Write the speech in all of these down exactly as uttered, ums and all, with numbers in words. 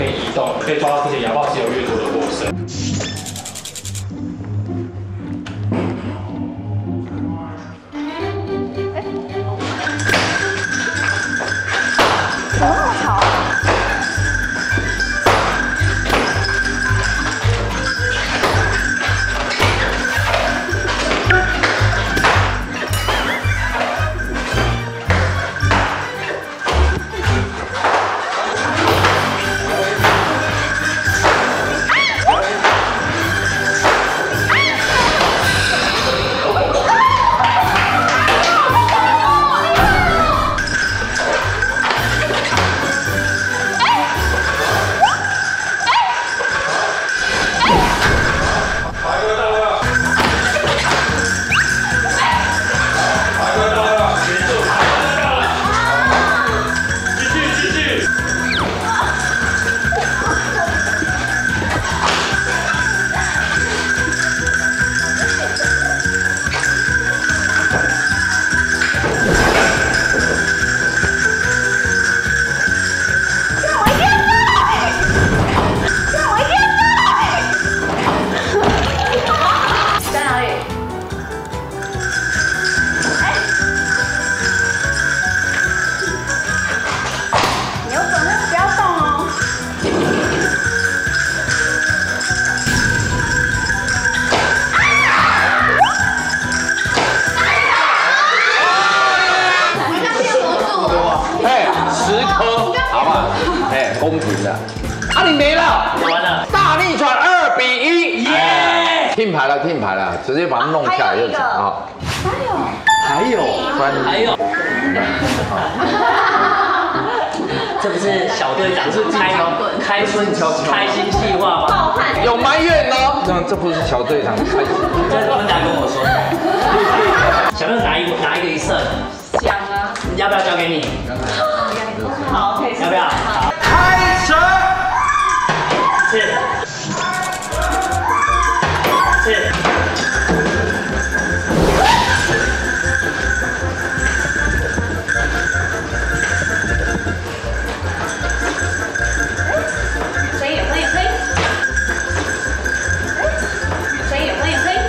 以移动，可以抓到这些哑炮持有越多的获胜。 公平的，啊你没了， 完了， 大逆转二比一， 耶！ 听牌了，听牌了，直接把它弄下来就成啊。还有，还有， 还有，这不是小队长是开开春开心计划吗？ 有埋怨哦，那这不是小队长开心， 这团长跟我说，小队长拿一拿一个一胜， 想啊， 要不要交给你？ 好，可以， 要不要？好。 开始， 是，是， 谁也可以黑，谁也可以黑。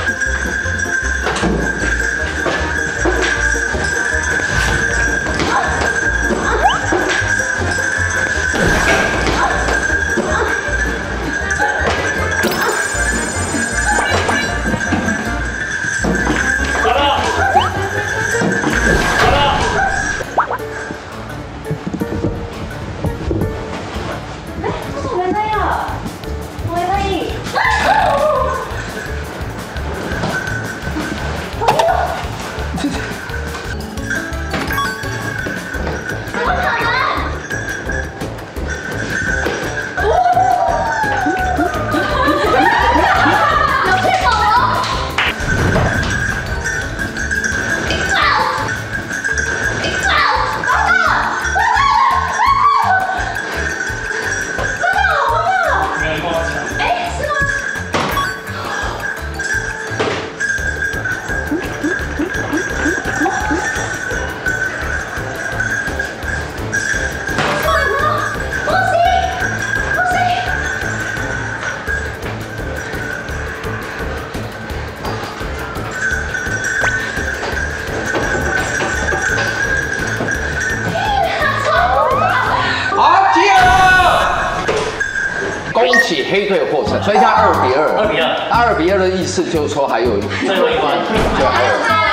恭喜黑队获胜，所以现在二比二。 二比二。 二比二的意思就是说还有最后一关， 对，还有。